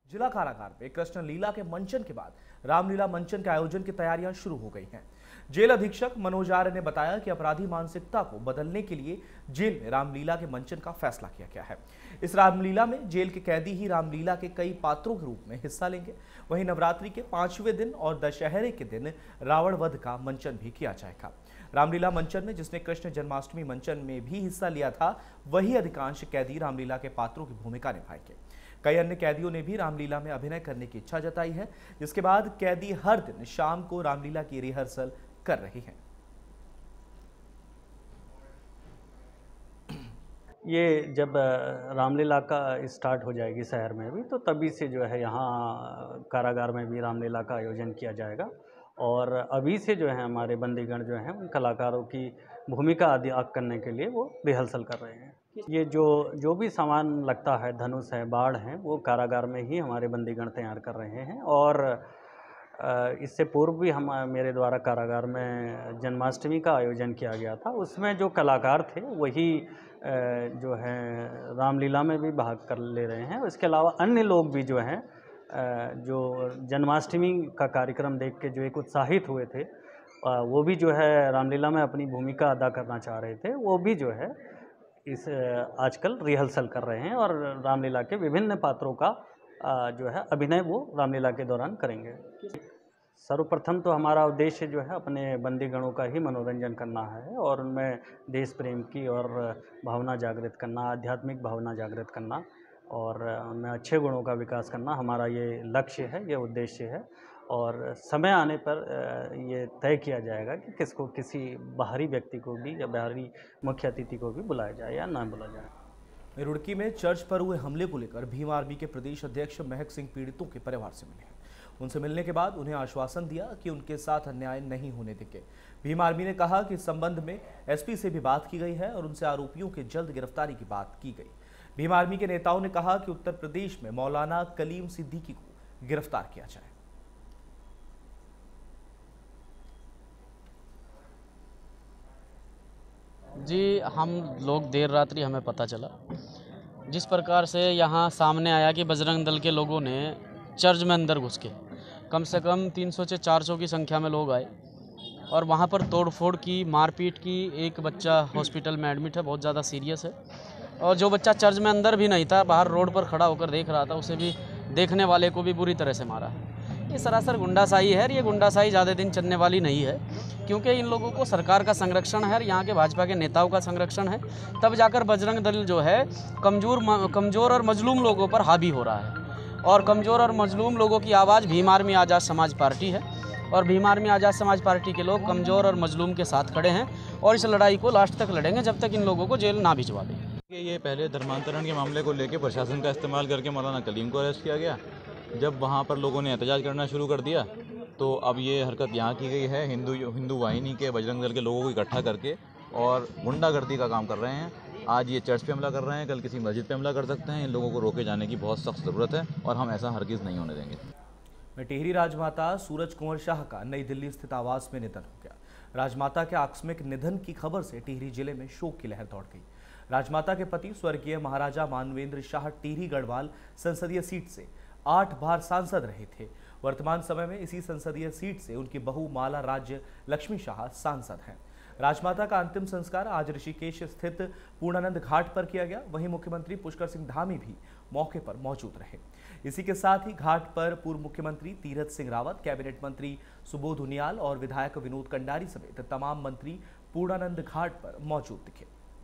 जिला कारागार में कृष्ण लीला के मंचन के बाद रामलीला मंचन के आयोजन की तैयारियां शुरू हो गई हैं। जेल अधीक्षक मनोज आर्य ने बताया कि अपराधी मानसिकता को बदलने के लिए जेल में रामलीला के मंचन का फैसला किया गया है। इस रामलीला में जेल के कैदी ही रामलीला के कई पात्रों के रूप में हिस्सा लेंगे। वहीं नवरात्रि के 5वें दिन और दशहरे के दिन रावण वध का मंचन भी किया जाएगा। रामलीला मंचन में जिसने कृष्ण जन्माष्टमी मंचन में भी हिस्सा लिया था, वही अधिकांश कैदी रामलीला के पात्रों की भूमिका निभाएंगे। कई अन्य कैदियों ने भी रामलीला में अभिनय करने की इच्छा जताई है, जिसके बाद कैदी हर दिन शाम को रामलीला की रिहर्सल कर रहे हैं। ये जब रामलीला का स्टार्ट हो जाएगी शहर में भी, तो तभी से जो है यहाँ कारागार में भी रामलीला का आयोजन किया जाएगा। और अभी से जो है हमारे बंदीगण जो हैं उन कलाकारों की भूमिका अदा करने के लिए वो रिहर्सल कर रहे हैं। ये जो भी सामान लगता है, धनुष है, बाढ़ है, वो कारागार में ही हमारे बंदीगण तैयार कर रहे हैं। और इससे पूर्व भी मेरे द्वारा कारागार में जन्माष्टमी का आयोजन किया गया था। उसमें जो कलाकार थे वही जो है रामलीला में भी भाग कर ले रहे हैं। इसके अलावा अन्य लोग भी जो हैं जो जन्माष्टमी का कार्यक्रम देख के जो एक उत्साहित हुए थे, वो भी जो है रामलीला में अपनी भूमिका अदा करना चाह रहे थे, वो भी जो है इस आजकल रिहर्सल कर रहे हैं और रामलीला के विभिन्न पात्रों का जो है अभिनय वो रामलीला के दौरान करेंगे। सर्वप्रथम तो हमारा उद्देश्य जो है अपने बंदीगणों का ही मनोरंजन करना है और उनमें देश प्रेम की और भावना जागृत करना, आध्यात्मिक भावना जागृत करना और उनमें अच्छे गुणों का विकास करना हमारा ये लक्ष्य है, ये उद्देश्य है। और समय आने पर ये तय किया जाएगा कि किसको, किसी बाहरी व्यक्ति को भी या बाहरी मुख्य अतिथि को भी बुलाया जाए या ना बुलाया जाए। रुड़की में चर्च पर हुए हमले को लेकर भीम आर्मी के प्रदेश अध्यक्ष महक सिंह पीड़ितों के परिवार से मिले हैं। उनसे मिलने के बाद उन्हें आश्वासन दिया कि उनके साथ अन्याय नहीं होने देंगे। भीम आर्मी ने कहा कि इस संबंध में एसपी से भी बात की गई है और उनसे आरोपियों के जल्द गिरफ्तारी की बात की गई। भीम आर्मी के नेताओं ने कहा कि उत्तर प्रदेश में मौलाना कलीम सिद्दीकी को गिरफ्तार किया जाए। जी, हम लोग देर रात्रि हमें पता चला, जिस प्रकार से यहाँ सामने आया कि बजरंग दल के लोगों ने चर्च में अंदर घुस के कम से कम 300 से 400 की संख्या में लोग आए और वहाँ पर तोड़फोड़ की, मारपीट की। एक बच्चा हॉस्पिटल में एडमिट है, बहुत ज़्यादा सीरियस है। और जो बच्चा चर्च में अंदर भी नहीं था, बाहर रोड पर खड़ा होकर देख रहा था, उसे भी, देखने वाले को भी बुरी तरह से मारा है। ये सरासर गुंडाशाही है और ये गुंडाशाही ज़्यादा दिन चलने वाली नहीं है, क्योंकि इन लोगों को सरकार का संरक्षण है और यहाँ के भाजपा के नेताओं का संरक्षण है। तब जाकर बजरंग दल जो है कमज़ोर और मजलूम लोगों पर हावी हो रहा है। और कमज़ोर और मजलूम लोगों की आवाज़ भीम आर्मी आज़ाद समाज पार्टी है और भीम आर्मी आज़ाद समाज पार्टी के लोग कमज़ोर और मजलूम के साथ खड़े हैं और इस लड़ाई को लास्ट तक लड़ेंगे जब तक इन लोगों को जेल ना भिजवा दें। ये पहले धर्मांतरण के मामले को लेकर प्रशासन का इस्तेमाल करके मौलाना कलीम को अरेस्ट किया गया। जब वहाँ पर लोगों ने एहतजाज करना शुरू कर दिया तो अब ये हरकत यहाँ की गई है। हिंदू वाहिनी के बजरंग दल के लोगों को इकट्ठा करके और गुंडागर्दी का काम कर रहे हैं। आज ये चर्च पे हमला कर रहे हैं, कल किसी मस्जिद पे हमला कर सकते हैं। इन लोगों को रोके जाने की बहुत सख्त ज़रूरत है और हम ऐसा हरगिज़ नहीं होने देंगे। टिहरी राजमाता सूरज कुंवर शाह का नई दिल्ली स्थित आवास में निधन हो गया। राजमाता के आकस्मिक निधन की खबर से टिहरी जिले में शोक की लहर दौड़ गई। राजमाता के पति स्वर्गीय महाराजा मानवेंद्र शाह टिहरी गढ़वाल संसदीय सीट से 8 बार सांसद रहे थे। वर्तमान समय में इसी संसदीय सीट से उनकी बहू माला राज्य लक्ष्मी शाह सांसद हैं। राजमाता का अंतिम संस्कार आज ऋषिकेश स्थित पूर्णानंद घाट पर किया गया। वहीं मुख्यमंत्री पुष्कर सिंह धामी भी मौके पर मौजूद रहे। इसी के साथ ही घाट पर पूर्व मुख्यमंत्री तीरथ सिंह रावत, कैबिनेट मंत्री सुबोध उनियाल और विधायक विनोद कंडारी समेत तमाम मंत्री पूर्णानंद घाट पर मौजूद दिखे।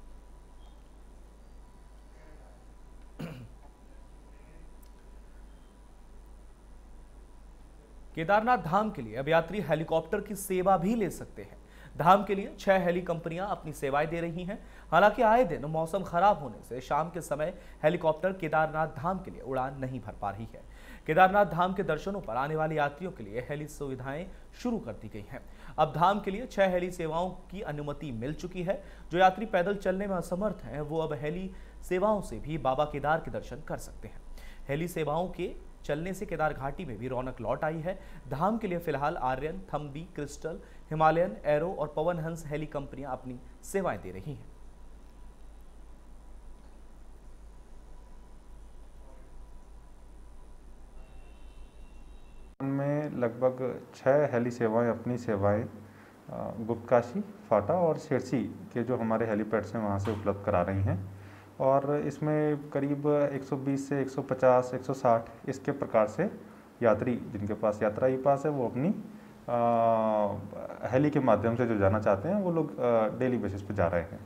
केदारनाथ धाम के लिए अब यात्री हेलीकॉप्टर की सेवा भी ले सकते हैं। धाम के लिए 6 हेली कंपनियां अपनी सेवाएं दे रही हैं। हालांकि आए दिन मौसम खराब होने से शाम के समय हेलीकॉप्टर केदारनाथ धाम के लिए उड़ान नहीं भर पा रही है। केदारनाथ धाम के दर्शनों पर आने वाले यात्रियों के लिए हेली सुविधाएं शुरू कर दी गई हैं। अब धाम के लिए 6 हेली सेवाओं की अनुमति मिल चुकी है। जो यात्री पैदल चलने में असमर्थ हैं, वो अब हेली सेवाओं से भी बाबा केदार के दर्शन कर सकते हैं। हेली सेवाओं के चलने से केदार घाटी में भी रौनक लौट आई है। धाम के लिए फिलहाल Aryan, Thumby, Crystal, Himalayan, Aero और पवन हंस हेली कंपनियां अपनी सेवाएं दे रही हैं। लगभग 6 हेली सेवाएं अपनी सेवाएं गुप्तकाशी, फाटा और शेरसी के जो हमारे हेलीपैड्स हैं वहाँ से उपलब्ध करा रही हैं। और इसमें करीब 120 से 150, 160 इसके प्रकार से यात्री जिनके पास यात्रा ई पास है वो अपनी हेली के माध्यम से जो जाना चाहते हैं वो लोग डेली बेसिस पे जा रहे हैं।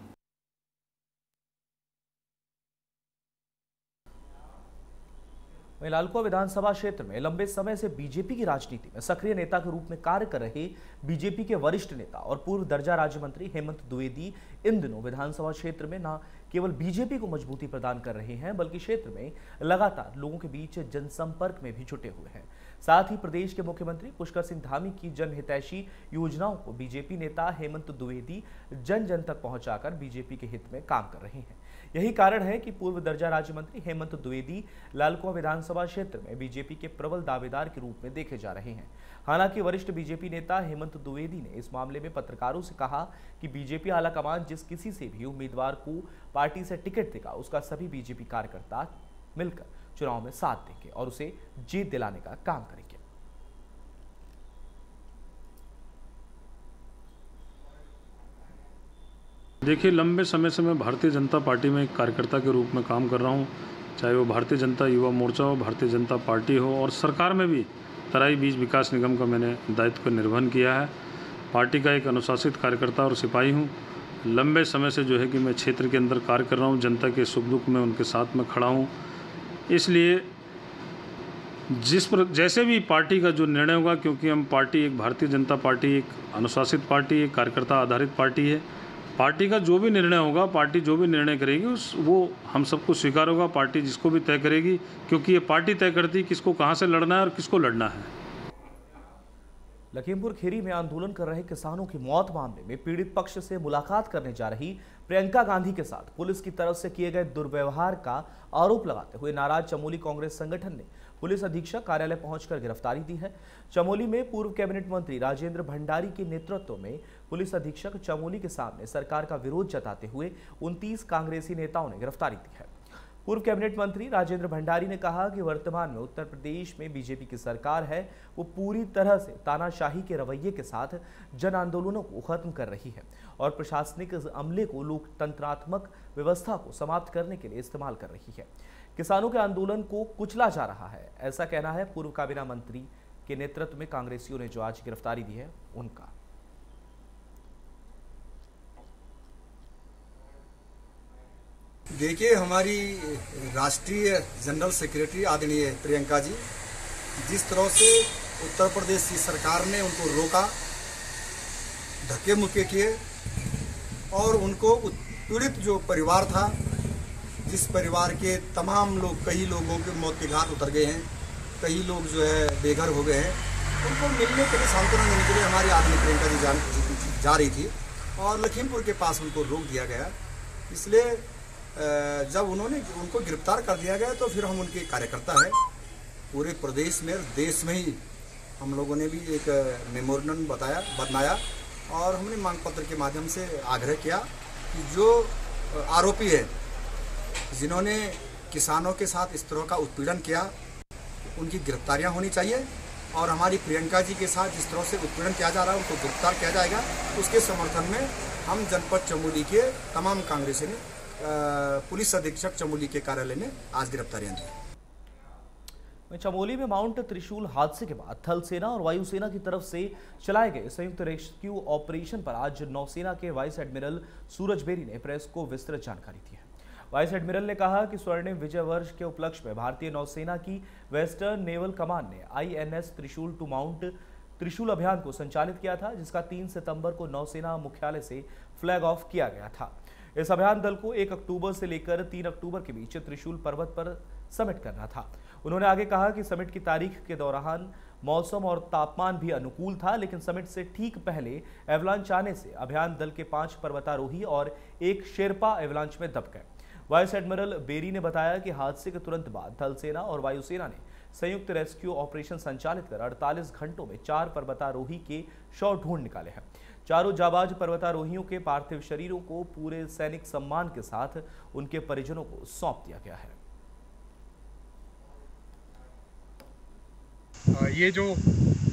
वहीं लालकुआं विधानसभा क्षेत्र में लंबे समय से बीजेपी की राजनीति में सक्रिय नेता के रूप में कार्य कर रहे बीजेपी के वरिष्ठ नेता और पूर्व दर्जा राज्य मंत्री हेमंत द्विवेदी इन दिनों विधानसभा क्षेत्र में न केवल बीजेपी को मजबूती प्रदान कर रहे हैं बल्कि क्षेत्र में लगातार लोगों के बीच जनसंपर्क में भी जुटे हुए हैं। साथ ही प्रदेश के मुख्यमंत्री पुष्कर सिंह धामी की जनहितैषी योजनाओं को बीजेपी नेता हेमंत द्विवेदी जन जन तक पहुंचाकर बीजेपी के हित में काम कर रहे हैं। यही कारण है कि पूर्व दर्जा राज्य मंत्री हेमंत द्विवेदी लालकुआं विधानसभा क्षेत्र में बीजेपी के प्रबल दावेदार के रूप में देखे जा रहे हैं। हालांकि वरिष्ठ बीजेपी नेता हेमंत द्विवेदी ने इस मामले में पत्रकारों से कहा कि बीजेपी आलाकमान जिस किसी से भी उम्मीदवार को पार्टी से टिकट देगा उसका सभी बीजेपी कार्यकर्ता मिलकर चुनाव में साथ देंगे और उसे जीत दिलाने का काम करेंगे। देखिए, लंबे समय से मैं भारतीय जनता पार्टी में एक कार्यकर्ता के रूप में काम कर रहा हूं, चाहे वो भारतीय जनता युवा मोर्चा हो, भारतीय जनता पार्टी हो, और सरकार में भी तराई बीज विकास निगम का मैंने दायित्व का निर्वहन किया है। पार्टी का एक अनुशासित कार्यकर्ता और सिपाही हूं। लंबे समय से जो है कि मैं क्षेत्र के अंदर कार्य कर रहा हूं, जनता के सुख दुख में उनके साथ में खड़ा हूं। इसलिए जैसे भी पार्टी का जो निर्णय होगा, क्योंकि हम पार्टी एक भारतीय जनता पार्टी एक अनुशासित पार्टी, एक कार्यकर्ता आधारित पार्टी है, पार्टी का जो भी निर्णय होगा, पार्टी जो भी निर्णय करेगी वो हम सबको स्वीकार होगा। पार्टी जिसको भी तय करेगी, क्योंकि ये पार्टी तय करती है किसको कहां से लड़ना है और किसको लड़ना है। लखीमपुर खीरी में आंदोलन कर रहे किसानों की मौत मामले में पीड़ित पक्ष से मुलाकात करने जा रही प्रियंका गांधी के साथ पुलिस की तरफ से किए गए दुर्व्यवहार का आरोप लगाते हुए नाराज चमोली कांग्रेस संगठन ने पुलिस अधीक्षक कार्यालय पहुंचकर गिरफ्तारी दी है। चमोली में पूर्व कैबिनेट मंत्री राजेंद्र भंडारी के नेतृत्व में पुलिस अधीक्षक चमोली के सामने सरकार का विरोध जताते हुए 29 कांग्रेसी नेताओं ने गिरफ्तारी दी है। पूर्व कैबिनेट मंत्री राजेंद्र भंडारी ने कहा कि वर्तमान में उत्तर प्रदेश में बीजेपी की सरकार है, वो पूरी तरह से तानाशाही के रवैये के साथ जन आंदोलनों को खत्म कर रही है और प्रशासनिक अमले को लोकतंत्रात्मक व्यवस्था को समाप्त करने के लिए इस्तेमाल कर रही है। किसानों के आंदोलन को कुचला जा रहा है, ऐसा कहना है पूर्व काबीना मंत्री के नेतृत्व में कांग्रेसियों ने जो आज गिरफ्तारी दी है उनका। देखिए, हमारी राष्ट्रीय जनरल सेक्रेटरी आदरणीय प्रियंका जी, जिस तरह से उत्तर प्रदेश की सरकार ने उनको रोका, धक्के मुक्के किए और उनको पीड़ित जो परिवार था, जिस परिवार के तमाम लोग, कई लोगों के मौत के घाट उतर गए हैं, कई लोग जो है बेघर हो गए हैं, उनको मिलने के लिए, सांत्वना देने के लिए हमारी आदरणीय प्रियंका जी जा रही थी और लखीमपुर के पास उनको रोक दिया गया। इसलिए जब उनको गिरफ्तार कर दिया गया तो फिर हम उनके कार्यकर्ता हैं। पूरे प्रदेश में, देश में ही हम लोगों ने भी एक मेमोरेंडम बनाया और हमने मांग पत्र के माध्यम से आग्रह किया कि जो आरोपी है, जिन्होंने किसानों के साथ इस तरह का उत्पीड़न किया, उनकी गिरफ्तारियां होनी चाहिए और हमारी प्रियंका जी के साथ जिस तरह से उत्पीड़न किया जा रहा है उनको गिरफ्तार किया जाएगा। उसके समर्थन में हम जनपद चमोली के तमाम कांग्रेसी ने पुलिस अधीक्षक चमोली के कार्यालय में आज गिरफ्तारियां दी। चमोली में माउंट त्रिशूल हादसे के बाद थल सेना और वायुसेना की तरफ से चलाए गए संयुक्त रेस्क्यू ऑपरेशन पर आज नौसेना के वाइस एडमिरल सूरज बेरी ने प्रेस को विस्तृत जानकारी दी है। वाइस एडमिरल ने कहा कि स्वर्णिम विजय वर्ष के उपलक्ष्य में भारतीय नौसेना की वेस्टर्न नेवल कमान ने INS त्रिशूल टू माउंट त्रिशूल अभियान को संचालित किया था, जिसका 3 सितंबर को नौसेना मुख्यालय से फ्लैग ऑफ किया गया था। इस अभियान दल को 1 अक्टूबर से लेकर 3 अक्टूबर के बीच त्रिशूल पर्वत पर समिट करना था। उन्होंने आगे कहा कि समिट की तारीख के दौरान मौसम और तापमान भी अनुकूल था, लेकिन समिट से ठीक पहले एवलांच आने से अभियान दल के 5 पर्वतारोही और 1 शेरपा एवलांच में दब गए। वाइस एडमिरल बेरी ने बताया कि हादसे के तुरंत बाद थल सेना और वायुसेना ने संयुक्त रेस्क्यू ऑपरेशन संचालित कर 48 घंटों में 4 पर्वतारोही के शव ढूंढ निकाले हैं। चारों जाबाज पर्वतारोहियों के पार्थिव शरीरों को पूरे सैनिक सम्मान के साथ उनके परिजनों को सौंप दिया गया है। ये जो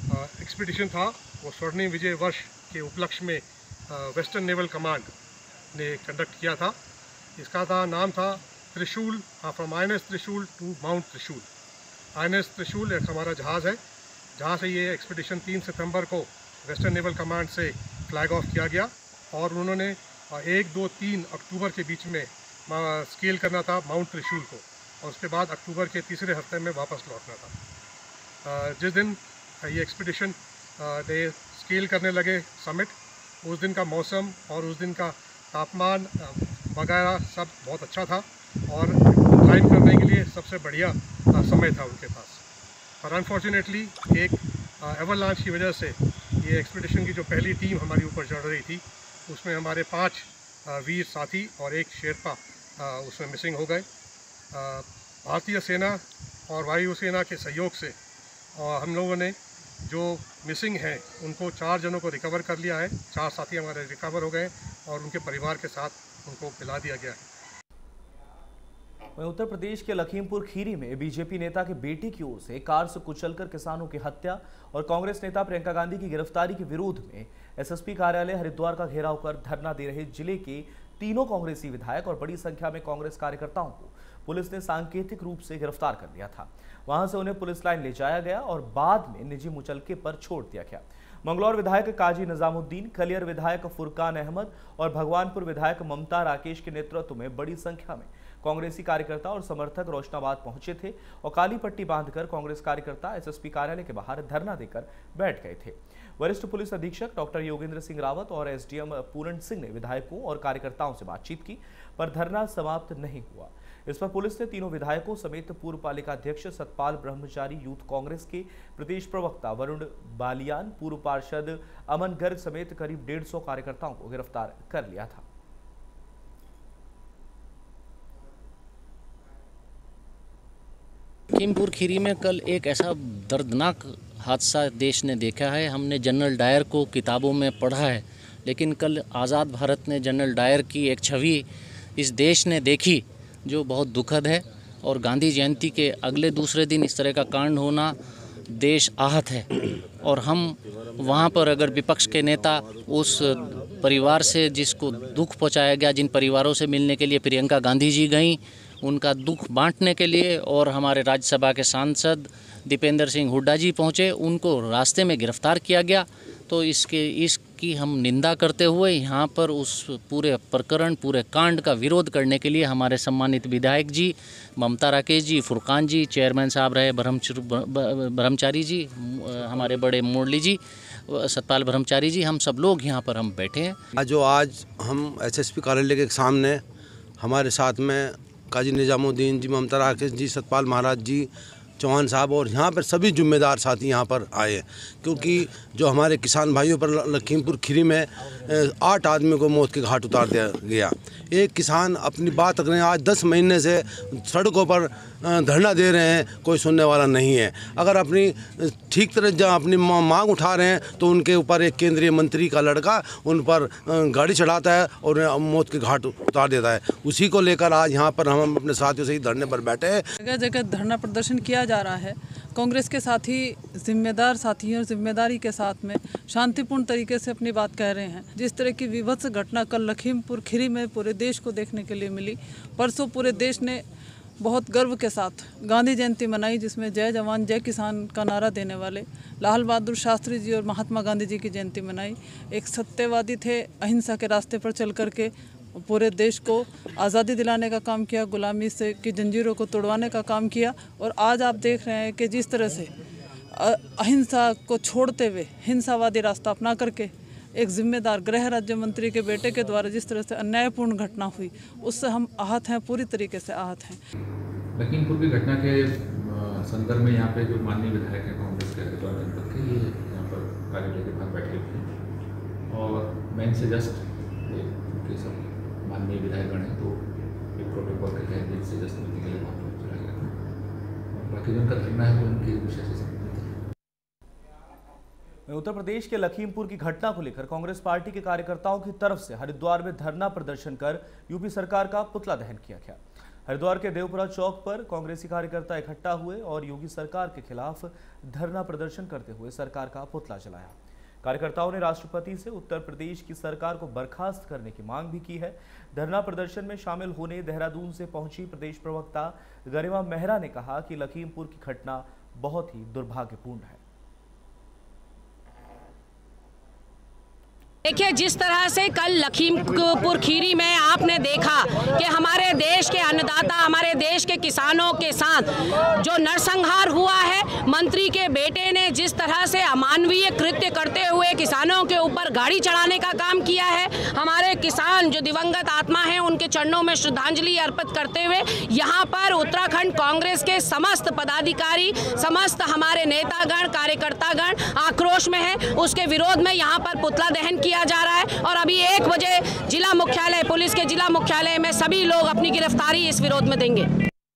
एक्सपीडिशन था वो स्वर्णिम विजय वर्ष के उपलक्ष्य में वेस्टर्न नेवल कमांड ने कंडक्ट किया था। इसका नाम था Trishul, from INS Trishul to mount Trishul. INS त्रिशूल एक हमारा जहाज़ है जहाँ से ये एक्सपीडिशन 3 सितंबर को वेस्टर्न नेवल कमांड से फ्लैग ऑफ किया गया और उन्होंने 1, 2, 3 अक्टूबर के बीच में स्केल करना था माउंट त्रिशूल को और उसके बाद अक्टूबर के तीसरे हफ्ते में वापस लौटना था। जिस दिन ये एक्सपीडिशन ने स्केल करने लगे समिट, उस दिन का मौसम और उस दिन का तापमान वगैरह सब बहुत अच्छा था और क्लाइंब करने के लिए सबसे बढ़िया समय था उनके पास। पर अनफॉर्चुनेटली एक एवरलॉन्च की वजह से ये एक्सपीडिशन की जो पहली टीम हमारी ऊपर चढ़ रही थी उसमें हमारे 5 वीर साथी और 1 शेरपा उसमें मिसिंग हो गए। भारतीय सेना और वायुसेना के सहयोग से और हम लोगों ने जो मिसिंग हैं उनको 4 जनों को रिकवर कर लिया है। 4 साथी हमारे रिकवर हो गए और उनके परिवार के साथ उनको मिला दिया गया है। वहीं उत्तर प्रदेश के लखीमपुर खीरी में बीजेपी नेता के बेटे की ओर से कार से कुचलकर किसानों की हत्या और कांग्रेस नेता प्रियंका गांधी की गिरफ्तारी के विरोध में एसएसपी कार्यालय हरिद्वार का घेराव कर धरना दे रहे जिले के तीनों कांग्रेसी विधायक और बड़ी संख्या में कांग्रेस कार्यकर्ताओं को पुलिस ने सांकेतिक रूप से गिरफ्तार कर लिया था। वहां से उन्हें पुलिस लाइन ले जाया गया और बाद में निजी मुचलके पर छोड़ दिया गया। मंगलौर विधायक काजी निजामुद्दीन, खलियर विधायक फुरकान अहमद और भगवानपुर विधायक ममता राकेश के नेतृत्व में बड़ी संख्या में कांग्रेसी कार्यकर्ता और समर्थक रोशनाबाद पहुंचे थे और काली पट्टी बांधकर कांग्रेस कार्यकर्ता एसएसपी कार्यालय के बाहर धरना देकर बैठ गए थे। वरिष्ठ पुलिस अधीक्षक डॉक्टर योगेंद्र सिंह रावत और एसडीएम पूरण सिंह ने विधायकों और कार्यकर्ताओं से बातचीत की, पर धरना समाप्त नहीं हुआ। इस पर पुलिस ने तीनों विधायकों समेत पूर्व पालिका अध्यक्ष सतपाल ब्रह्मचारी, यूथ कांग्रेस के प्रदेश प्रवक्ता वरुण बालियान, पूर्व पार्षद अमन गर्ग समेत करीब 150 कार्यकर्ताओं को गिरफ्तार कर लिया था। लखीमपुर खीरी में कल एक ऐसा दर्दनाक हादसा देश ने देखा है। हमने जनरल डायर को किताबों में पढ़ा है, लेकिन कल आज़ाद भारत ने जनरल डायर की एक छवि इस देश ने देखी जो बहुत दुखद है। और गांधी जयंती के अगले दूसरे दिन इस तरह का कांड होना, देश आहत है। और हम वहाँ पर अगर विपक्ष के नेता उस परिवार से जिसको दुख पहुँचाया गया, जिन परिवारों से मिलने के लिए प्रियंका गांधी जी गईं, उनका दुख बांटने के लिए, और हमारे राज्यसभा के सांसद दीपेंद्र सिंह हुड्डा जी पहुँचे, उनको रास्ते में गिरफ्तार किया गया। तो इसकी हम निंदा करते हुए यहाँ पर उस पूरे प्रकरण, पूरे कांड का विरोध करने के लिए हमारे सम्मानित विधायक जी ममता राकेश जी, फुरकान जी, चेयरमैन साहब रहे ब्रह्मचारी जी, हमारे बड़े मुरली जी, सतपाल ब्रह्मचारी जी, हम सब लोग यहाँ पर हम बैठे हैं। जो आज हम एसएसपी कार्यालय के सामने हमारे साथ में काजी निजामुद्दीन जी, ममता राकेश जी, सतपाल महाराज जी, चौहान साहब और यहाँ पर सभी जिम्मेदार साथी यहाँ पर आए, क्योंकि जो हमारे किसान भाइयों पर लखीमपुर खीरी में 8 आदमियों को मौत के घाट उतार दिया गया। एक किसान अपनी बात रख रहे हैं, आज 10 महीने से सड़कों पर धरना दे रहे हैं, कोई सुनने वाला नहीं है। अगर अपनी ठीक तरह जब अपनी मांग उठा रहे हैं तो उनके ऊपर एक केंद्रीय मंत्री का लड़का उन पर गाड़ी चढ़ाता है और मौत के घाट उतार देता है। उसी को लेकर आज यहाँ पर हम अपने साथियों से ही धरने पर बैठे हैं। जगह जगह धरना प्रदर्शन किया जा रहा है। कांग्रेस के साथी जिम्मेदार साथी और जिम्मेदारी के साथ में शांतिपूर्ण तरीके से अपनी बात कह रहे हैं। जिस तरह की विभत्स घटना कल लखीमपुर खीरी में पूरे देश को देखने के लिए मिली, परसों पूरे देश ने बहुत गर्व के साथ गांधी जयंती मनाई, जिसमें जय जवान जय किसान का नारा देने वाले लाल बहादुर शास्त्री जी और महात्मा गांधी जी की जयंती मनाई। एक सत्यवादी थे, अहिंसा के रास्ते पर चल करके पूरे देश को आज़ादी दिलाने का काम किया, गुलामी से की जंजीरों को तोड़वाने का काम किया। और आज आप देख रहे हैं कि जिस तरह से अहिंसा को छोड़ते हुए हिंसावादी रास्ता अपना करके एक जिम्मेदार गृह राज्य मंत्री के बेटे के द्वारा जिस तरह से अन्यायपूर्ण घटना हुई, उससे हम आहत हैं, पूरी तरीके से आहत हैं। लखीमपुर की घटना के संदर्भ में यहाँ पे जो माननीय विधायक हैं कांग्रेस के हरिद्वार जनपद के, ये यहाँ पर कार्यालय के बाहर बैठे हुए हैं और मैं इनसे जस्ट उनके सब माननीय विधायकगण हैं तो एक प्रोटोकॉल के तहत इनसे जस्ट मिलने के लिए वहाँ पर चला गया था। और बाकी जो उनका धरना है वो उनके विषय से संबंधित है। उत्तर प्रदेश के लखीमपुर की घटना को लेकर कांग्रेस पार्टी के कार्यकर्ताओं की तरफ से हरिद्वार में धरना प्रदर्शन कर यूपी सरकार का पुतला दहन किया गया। हरिद्वार के देवपुरा चौक पर कांग्रेसी कार्यकर्ता इकट्ठा हुए और योगी सरकार के खिलाफ धरना प्रदर्शन करते हुए सरकार का पुतला जलाया। कार्यकर्ताओं ने राष्ट्रपति से उत्तर प्रदेश की सरकार को बर्खास्त करने की मांग भी की है। धरना प्रदर्शन में शामिल होने देहरादून से पहुंची प्रदेश प्रवक्ता गरिमा मेहरा ने कहा कि लखीमपुर की घटना बहुत ही दुर्भाग्यपूर्ण है। देखिए, जिस तरह से कल लखीमपुर खीरी में आपने देखा कि हमारे देश के अन्नदाता, हमारे देश के किसानों के साथ जो नरसंहार हुआ है, मंत्री के बेटे ने जिस तरह से अमानवीय कृत्य करते हुए किसानों के ऊपर गाड़ी चढ़ाने का काम किया है, हमारे किसान जो दिवंगत आत्मा हैं उनके चरणों में श्रद्धांजलि अर्पित करते हुए यहाँ पर उत्तराखंड कांग्रेस के समस्त पदाधिकारी, समस्त हमारे नेतागण, कार्यकर्तागण आक्रोश में है। उसके विरोध में यहाँ पर पुतला दहन किया जा रहा है और अभी 1 बजे जिला मुख्यालय, पुलिस के जिला मुख्यालय में सभी लोग अपनी गिरफ्तारी इस विरोध में देंगे।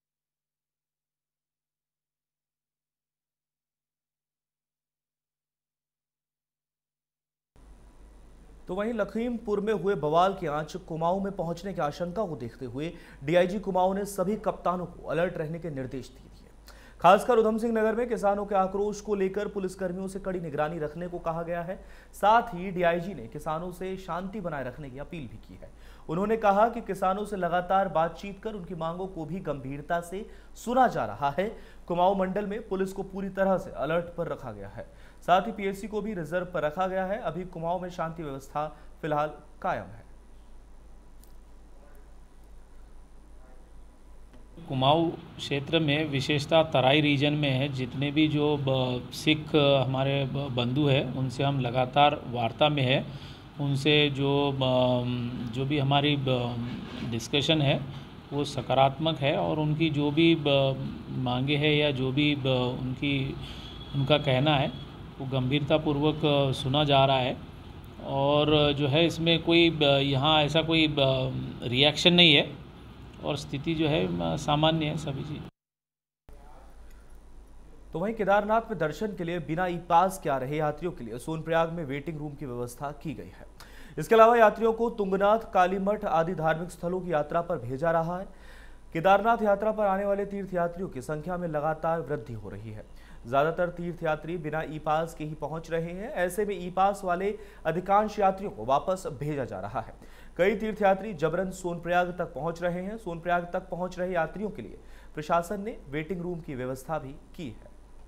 तो वहीं लखीमपुर में हुए बवाल की आंच कुमाऊं में पहुंचने की आशंका को देखते हुए डीआईजी कुमाऊं ने सभी कप्तानों को अलर्ट रहने के निर्देश दिए। खासकर उधम सिंह नगर में किसानों के आक्रोश को लेकर पुलिसकर्मियों से कड़ी निगरानी रखने को कहा गया है। साथ ही डीआईजी ने किसानों से शांति बनाए रखने की अपील भी की है। उन्होंने कहा कि किसानों से लगातार बातचीत कर उनकी मांगों को भी गंभीरता से सुना जा रहा है। कुमाऊं मंडल में पुलिस को पूरी तरह से अलर्ट पर रखा गया है। साथ ही पीएससी को भी रिजर्व पर रखा गया है। अभी कुमाऊं में शांति व्यवस्था फिलहाल कायम है। कुमाऊं क्षेत्र में विशेषता तराई रीजन में है, जितने भी जो सिख हमारे बंधु हैं उनसे हम लगातार वार्ता में है। उनसे जो भी हमारी डिस्कशन है वो सकारात्मक है और उनकी जो भी मांगे हैं या जो भी उनका कहना है वो गंभीरतापूर्वक सुना जा रहा है। और जो है इसमें कोई यहाँ ऐसा कोई रिएक्शन नहीं है और स्थिति जो है सामान्य है सभी चीज। तो वहीं केदारनाथ में दर्शन के लिए बिना ई पास के आ रहे यात्रियों के लिए सोनप्रयाग में वेटिंग रूम की व्यवस्था की गई है। इसके अलावा यात्रियों को तुंगनाथ, कालीमठ आदि धार्मिक स्थलों की यात्रा पर भेजा रहा है। केदारनाथ यात्रा पर आने वाले तीर्थयात्रियों की संख्या में लगातार वृद्धि हो रही है। ज्यादातर तीर्थयात्री बिना ई पास के ही पहुंच रहे हैं। ऐसे में ई पास वाले अधिकांश यात्रियों को वापस भेजा जा रहा है। कई तीर्थयात्री जबरन सोनप्रयाग तक पहुंच रहे हैं। सोनप्रयाग तक पहुंच रहे यात्रियों के लिए प्रशासन ने वेटिंग रूम की व्यवस्था भी की है।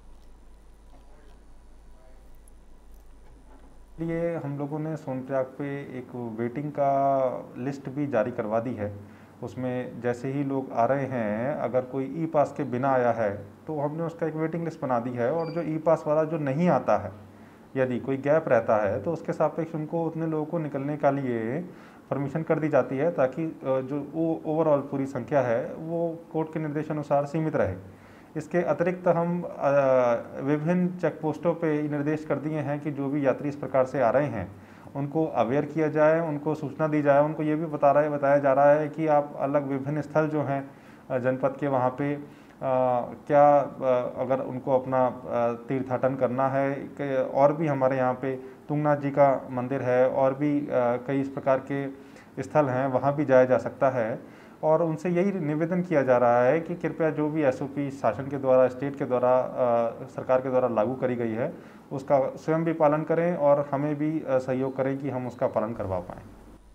ये हम लोगों ने सोनप्रयाग पे एक वेटिंग का लिस्ट भी जारी करवा दी है। उसमें जैसे ही लोग आ रहे हैं, अगर कोई ई पास के बिना आया है तो हमने उसका एक वेटिंग लिस्ट बना दी है। और जो ई पास वाला जो नहीं आता है, यदि कोई गैप रहता है तो उसके सापेक्ष उनको उतने लोगों को निकलने के लिए परमिशन कर दी जाती है, ताकि जो ओवरऑल पूरी संख्या है वो कोर्ट के निर्देशानुसार सीमित रहे। इसके अतिरिक्त हम विभिन्न चेक पोस्टों पे निर्देश कर दिए हैं कि जो भी यात्री इस प्रकार से आ रहे हैं उनको अवेयर किया जाए, उनको सूचना दी जाए। उनको ये भी बताया जा रहा है कि आप अलग विभिन्न स्थल जो हैं जनपद के, वहाँ पे क्या अगर उनको अपना तीर्थाटन करना है। और भी हमारे यहाँ पे तुंगनाथ जी का मंदिर है और भी कई इस प्रकार के स्थल हैं, वहाँ भी जाया जा सकता है। और उनसे यही निवेदन किया जा रहा है कि कृपया जो भी एसओपी शासन के द्वारा, स्टेट के द्वारा, सरकार के द्वारा लागू करी गई है उसका स्वयं भी पालन करें और हमें भी सहयोग करें कि हम उसका पालन करवा पाएँ।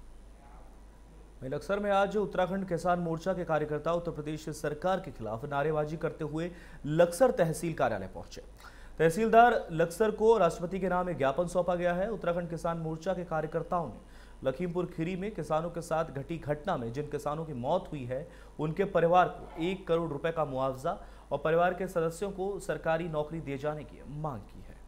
लक्सर में आज उत्तराखंड किसान मोर्चा के कार्यकर्ता उत्तर प्रदेश सरकार के खिलाफ नारेबाजी करते हुए लक्सर तहसील कार्यालय पहुंचे। तहसीलदार लक्सर को राष्ट्रपति के नाम एक ज्ञापन सौंपा गया है। उत्तराखंड किसान मोर्चा के कार्यकर्ताओं ने लखीमपुर खीरी में किसानों के साथ घटी घटना में जिन किसानों की मौत हुई है उनके परिवार को 1 करोड़ रुपए का मुआवजा और परिवार के सदस्यों को सरकारी नौकरी दिए जाने की मांग की है।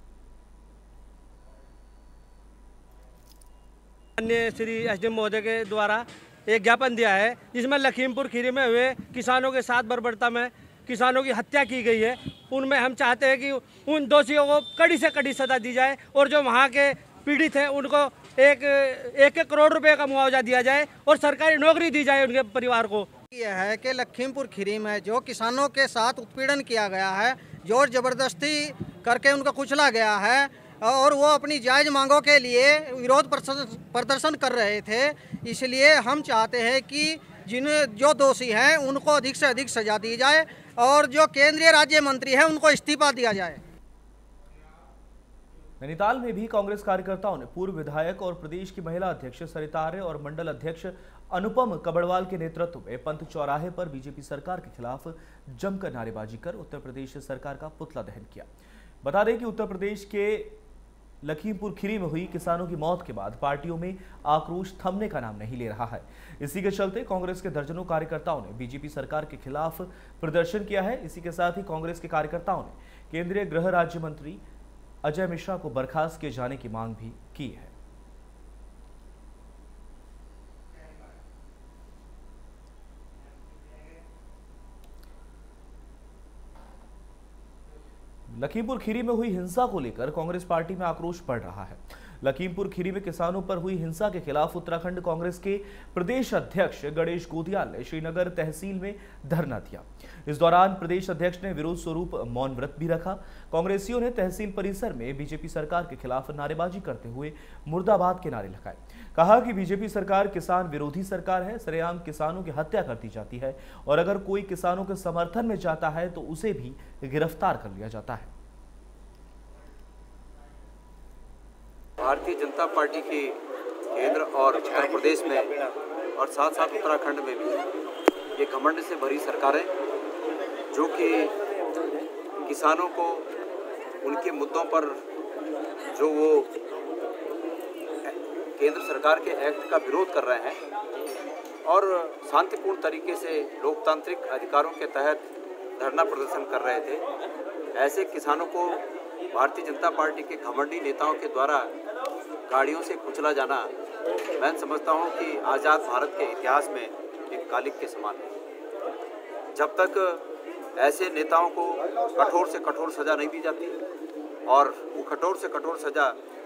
माननीय श्री एसडीएम महोदय के द्वारा एक ज्ञापन दिया है जिसमें लखीमपुर खीरी में हुए किसानों के साथ बर्बरता में किसानों की हत्या की गई है। उनमें हम चाहते हैं कि उन दोषियों को कड़ी से कड़ी सजा दी जाए और जो वहाँ के पीड़ित हैं उनको एक करोड़ रुपए का मुआवजा दिया जाए और सरकारी नौकरी दी जाए उनके परिवार को। यह है कि लखीमपुर खीरी में जो किसानों के साथ उत्पीड़न किया गया है, जोर जबरदस्ती करके उनको कुचला गया है और वो अपनी जायज मांगों के लिए विरोध प्रदर्शन कर रहे थे। इसलिए हम चाहते हैं कि जो दोषी हैं उनको अधिक से अधिक सजा दी जाए और जो केंद्रीय राज्य मंत्री हैं उनको इस्तीफा दिया जाए। नैनीताल में भी कांग्रेस कार्यकर्ताओं ने पूर्व विधायक और प्रदेश की महिला अध्यक्ष सरिता आर्य और मंडल अध्यक्ष अनुपम कबड़वाल के नेतृत्व में पंत चौराहे पर बीजेपी सरकार के खिलाफ जमकर नारेबाजी कर उत्तर प्रदेश सरकार का पुतला दहन किया। बता दें कि उत्तर प्रदेश के लखीमपुर खीरी में हुई किसानों की मौत के बाद पार्टियों में आक्रोश थमने का नाम नहीं ले रहा है। इसी के चलते कांग्रेस के दर्जनों कार्यकर्ताओं ने बीजेपी सरकार के खिलाफ प्रदर्शन किया है। इसी के साथ ही कांग्रेस के कार्यकर्ताओं ने केंद्रीय गृह राज्य मंत्री अजय मिश्रा को बर्खास्त किए जाने की मांग भी की है। लखीमपुर खीरी में हुई हिंसा को लेकर कांग्रेस पार्टी में आक्रोश बढ़ रहा है। लखीमपुर खीरी में किसानों पर हुई हिंसा के खिलाफ उत्तराखंड कांग्रेस के प्रदेश अध्यक्ष गणेश गोदियाल ने श्रीनगर तहसील में धरना दिया। इस दौरान प्रदेश अध्यक्ष ने विरोध स्वरूप मौन व्रत भी रखा। कांग्रेसियों ने तहसील परिसर में बीजेपी सरकार के खिलाफ नारेबाजी करते हुए मुर्दाबाद के नारे लगाए। कहा कि बीजेपी सरकार किसान विरोधी सरकार है, सरेआम किसानों की हत्या कर दी जाती है और अगर कोई किसानों के समर्थन में जाता है तो उसे भी गिरफ्तार कर लिया जाता है। भारतीय जनता पार्टी की केंद्र और उत्तर प्रदेश में और साथ साथ उत्तराखंड में भी ये घमंड से भरी सरकारें जो कि किसानों को उनके मुद्दों पर जो वो केंद्र सरकार के एक्ट का विरोध कर रहे हैं और शांतिपूर्ण तरीके से लोकतांत्रिक अधिकारों के तहत धरना प्रदर्शन कर रहे थे, ऐसे किसानों को भारतीय जनता पार्टी के घमंडी नेताओं के द्वारा गाड़ियों से कुचला जाना मैं समझता हूं कि आज़ाद भारत के इतिहास में एक कालिक के समान है। जब तक ऐसे नेताओं को कठोर से कठोर सज़ा नहीं दी जाती और वो कठोर से कठोर सज़ा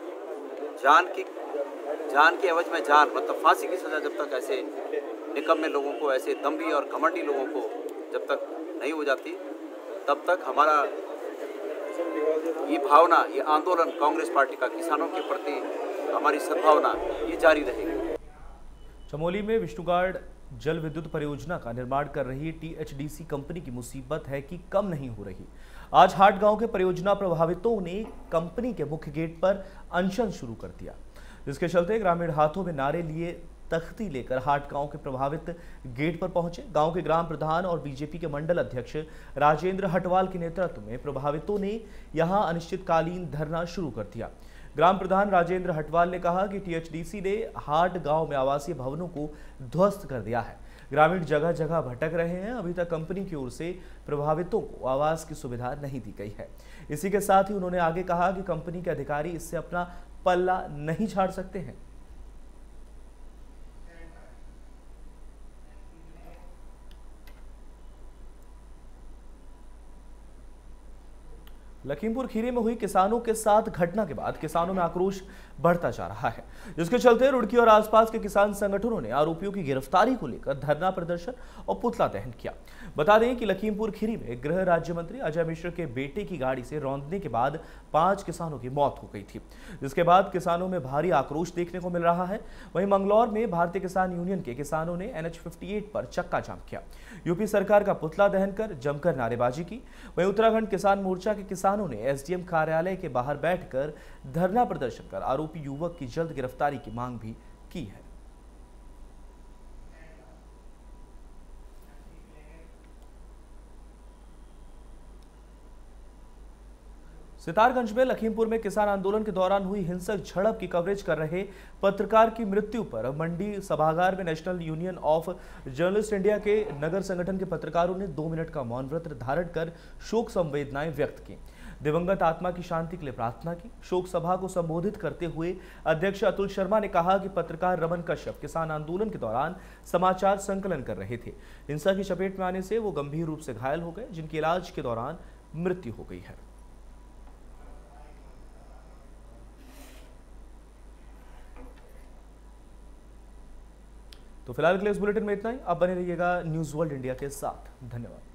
जान की एवज में जान मतलब फांसी की सज़ा जब तक ऐसे निकम्मे लोगों को, ऐसे दम्भी और घमंडी लोगों को जब तक नहीं हो जाती, तब तक हमारा ये भावना, ये आंदोलन कांग्रेस पार्टी का किसानों के प्रति हमारी सद्भावना ये जारी रहेगी। चमोली में विष्णुगाड़ जल विद्युत परियोजना का निर्माण कर रही टीएचडीसी कंपनी की मुसीबत है कि कम नहीं हो रही। आज हाट गांव के परियोजना प्रभावितों ने कंपनी के मुख्य गेट पर अनशन शुरू कर दिया, जिसके चलते ग्रामीण हाथों में नारे लिए तख्ती लेकर हाट गांव के प्रभावित गेट पर पहुंचे। गांव के ग्राम प्रधान और बीजेपी के मंडल अध्यक्ष राजेंद्र हटवाल के नेतृत्व में प्रभावितों ने यहां अनिश्चितकालीन धरना शुरू कर दिया। ग्राम प्रधान राजेंद्र हटवाल ने कहा कि टीएचडीसी ने हाट गांव में आवासीय भवनों को ध्वस्त कर दिया है। ग्रामीण जगह जगह भटक रहे हैं। अभी तक कंपनी की ओर से प्रभावितों को आवास की सुविधा नहीं दी गई है। इसी के साथ ही उन्होंने आगे कहा कि कंपनी के अधिकारी इससे अपना पल्ला नहीं झाड़ सकते हैं। लखीमपुर खीरी में हुई किसानों के साथ घटना के बाद किसानों में आक्रोश बढ़ता जा रहा है, जिसके चलते रुड़की और आसपास के किसान संगठनों ने आरोपियों की गिरफ्तारी को लेकर धरना प्रदर्शन और पुतला दहन किया। बता दें कि लखीमपुर खीरी में गृह राज्य मंत्री अजय मिश्र के बेटे की गाड़ी से रौंदने के बाद 5 किसानों की मौत हो गई थी, जिसके बाद किसानों में भारी आक्रोश देखने को मिल रहा है। वहीं मंगलौर में भारतीय किसान यूनियन के किसानों ने NH-58 पर चक्का जाम किया, यूपी सरकार का पुतला दहन कर जमकर नारेबाजी की। वहीं उत्तराखंड किसान मोर्चा के किसानों ने एसडीएम कार्यालय के बाहर बैठकर धरना प्रदर्शन कर आरोपी युवक की जल्द गिरफ्तारी की मांग भी की है। सितारगंज में लखीमपुर में किसान आंदोलन के दौरान हुई हिंसक झड़प की कवरेज कर रहे पत्रकार की मृत्यु पर मंडी सभागार में national union of journalist India के नगर संगठन के पत्रकारों ने 2 मिनट का मौन व्रत धारण कर शोक संवेदनाएं व्यक्त की, दिवंगत आत्मा की शांति के लिए प्रार्थना की। शोक सभा को संबोधित करते हुए अध्यक्ष अतुल शर्मा ने कहा कि पत्रकार रमन कश्यप किसान आंदोलन के दौरान समाचार संकलन कर रहे थे। हिंसा की चपेट में आने से वो गंभीर रूप से घायल हो गए, जिनकी इलाज के दौरान मृत्यु हो गई है। तो फिलहाल के लिए इस बुलेटिन में इतना ही। आप बने रहिएगा न्यूज़ वर्ल्ड इंडिया के साथ। धन्यवाद।